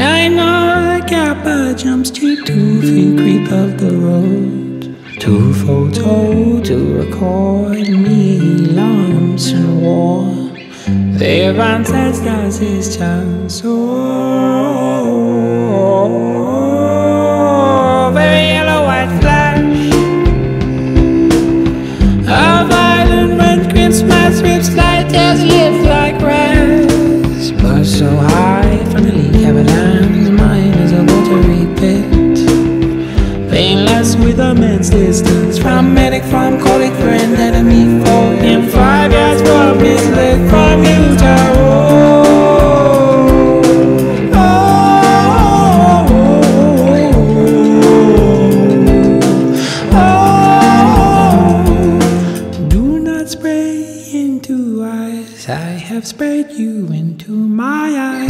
China Kappa jump street, 2 feet creep up the road, 2 photo to record me lumps and war. Their ancestors is chance. Oh, very yellow white flash, a violent red Christmas whips light as lift like grass. But so high from the leak avalanche, mine is a watery pit, painless with immense distance from medic, from colleague, friend, enemy, foe. In 5 years from his leg, from Utah. Do not spray into eyes, I have sprayed you into my eyes.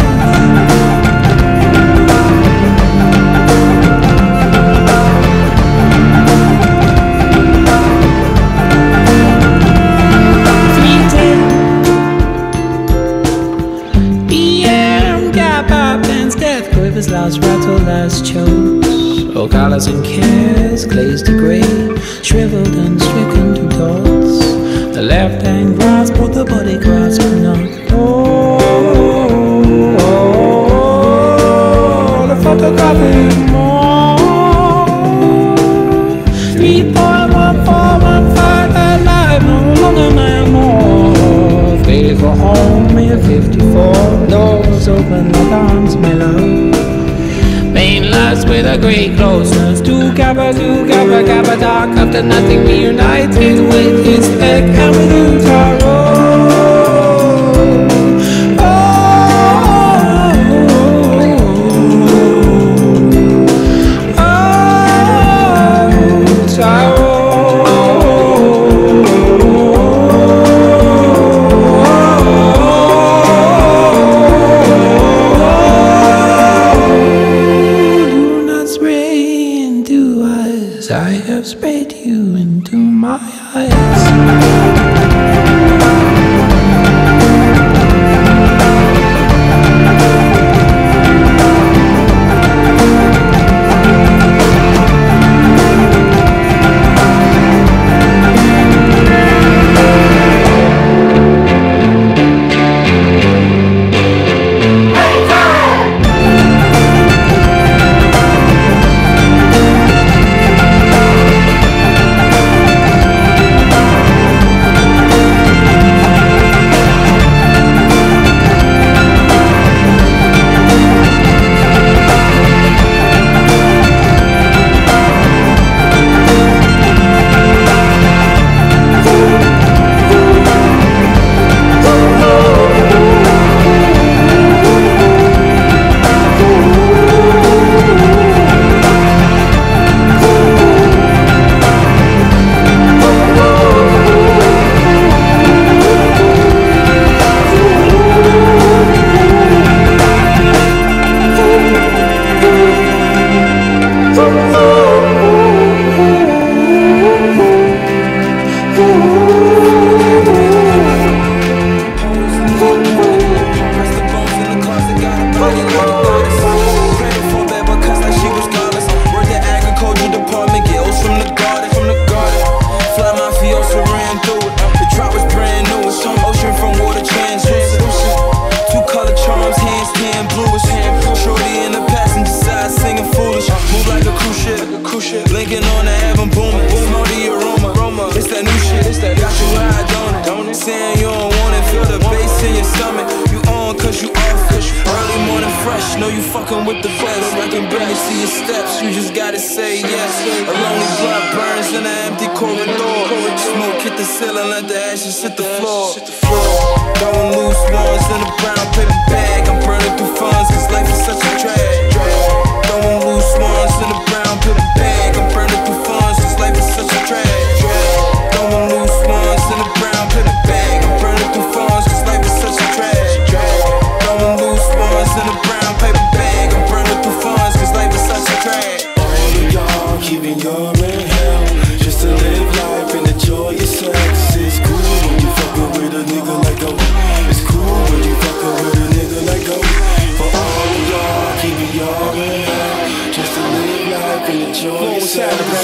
Last rattle, last chokes, all colors and cares glazed to grey, shriveled and stricken to dots. The left hand grasp, but the body grasp not. Oh, the photographic more. 3.1415 alive, no longer man more. Faded for home, May 54. Doors open like arms, my love. Painless with a great closeness, to Kappa, dark after nothing, reunited with his egg and with Utah. I have sprayed you into my eyes. Linking on the heaven, boom, smell the aroma. It's that new shit, got you high, don't it? Saying you don't want it, feel the bass in your stomach. You on cause you off, early morning fresh, know you fucking with the best. I can barely see your steps, you just gotta say yes. A lonely blood burns in an empty corridor. Smoke hit the ceiling, let the ashes hit the floor. Throwing loose ones in a brown paper bag. I'm burning through funds cause life is such a drag. Throwing loose ones in a brown paper bag. I'm burning through funds cause life is such a drag. Throwing loose ones in a brown paper bag. I'm burning through funds cause life is such a drag. Throwing loose ones in a brown paper bag. I'm burning through funds cause life is such a drag. All of y'all keeping your in hell just to live life and enjoy your sex. It's cool when you fucking with a nigga like O. It's cool when you fucking with a nigga like O. For all of y'all keeping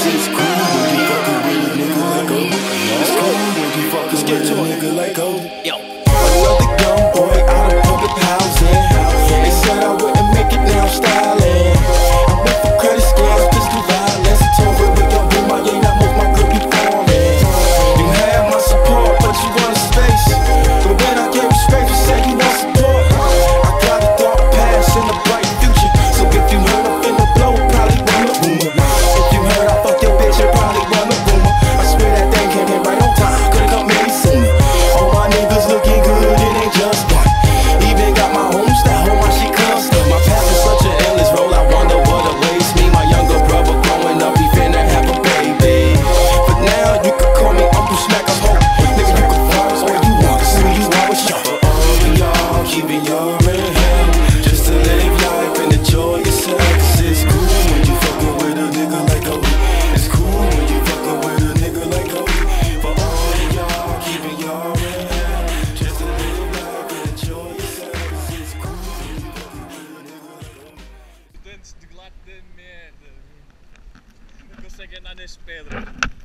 It's cool when you fucking with a nigga like Gold. It's cool when you fucking with a nigga like Gold. Another young boy out of public housing. They said I wouldn't make it, now I'm styling. I went for credit scams, pistol violence. I told her with your room, I ain't not move my grip, you foreign. You had my support, but you wanted space. But when I gave you space, you said you want support. I got a dark past and a bright future. So if you heard I'm finna blow, probably want a rumor. If you heard I fuck your bitch, you probably want a rumor. I swear that thing came in right on time, could've come any sooner. All my niggas looking good, it ain't just one. Even got my home style, my shit custom. My past is such an endless roll, I wonder what awaits me. My younger brother growing up, he finna have a baby. But now you can call me Uncle Smack, I'm home. Nigga, you can pause all you want, so you always show. For all of y'all, keeping y'all in hell, just to live life and enjoy yourself. 'Cause it's cool when you fucking with a nigga like Gold. It's cool when you fucking with a nigga like Gold. For all of y'all, keeping y'all in hell, just to live life and enjoy yourself. 'Cause it's cool when you fucking with a nigga like Gold. Antes de lá de merda. Não consegue andar nas pedras.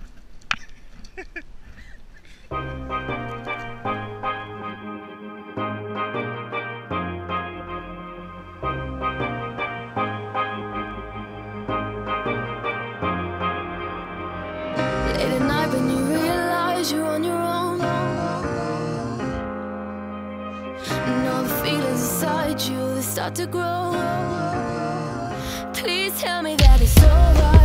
Late at night when you realize you're on your own, and all the feelings inside you, they start to grow. Please tell me that it's alright.